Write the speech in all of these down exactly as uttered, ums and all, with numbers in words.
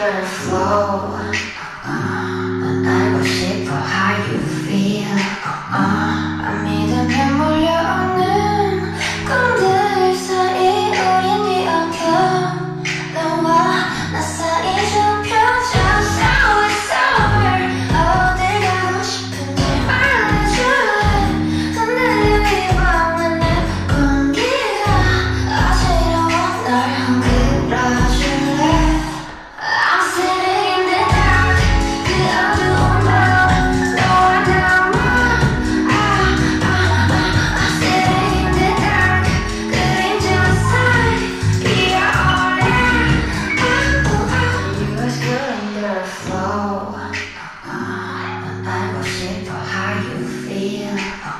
the flow. 난 알고 싶어 how you feel. 안 믿으면 몰려오는 꿈들 사이 우린 뒤엉켜. 너와 나 사이 좁혀져. Sour sour. 어딜 가고 싶은지 말해줄래. 흔들려 이 밤은 내 공기가 어지러워 널 흔들어줄래. I'm sitting in the dark. 그 어두운 밤 너와 나만. I'm sitting in the dark. 그림자 사이 피어오르는 You was good in the flow. 난 알고 싶어 how you feel.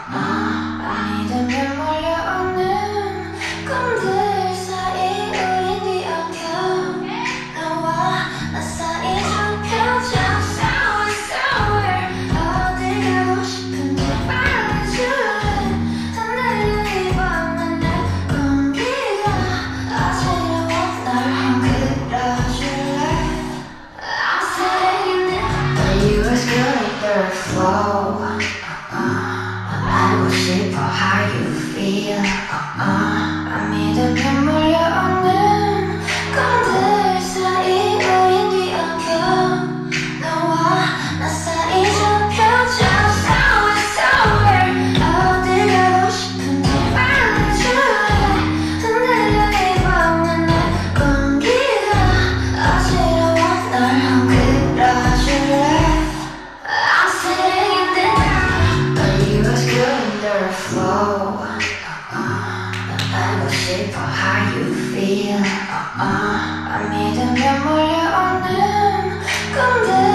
안 믿으면 몰려오는 꿈들 사이 우린 뒤엉켜. 너와 나 사이 좁혀져. Sour sour. 어딜 가고 싶은지 말해줄래. 흔들려 이 밤은 내 공기가 어지러워 널 흔들어줄래. I'm sitting in the But you was good in the flow. 난 알고 싶어 how you feel. 안 믿으면 몰려오는 꿈들 사이 우린 뒤엉켜. 너와 나 사이 좁혀져. Sour sour. 어딜 가고 싶은지 말해줄래. 흔들려 이 밤은 내 공기가 어지러워 널 흔들어줄래. I'm sitting in the dark. But you was good in the flow. 난 알고 싶어 how you feel. 안 믿으면 몰려오는 꿈들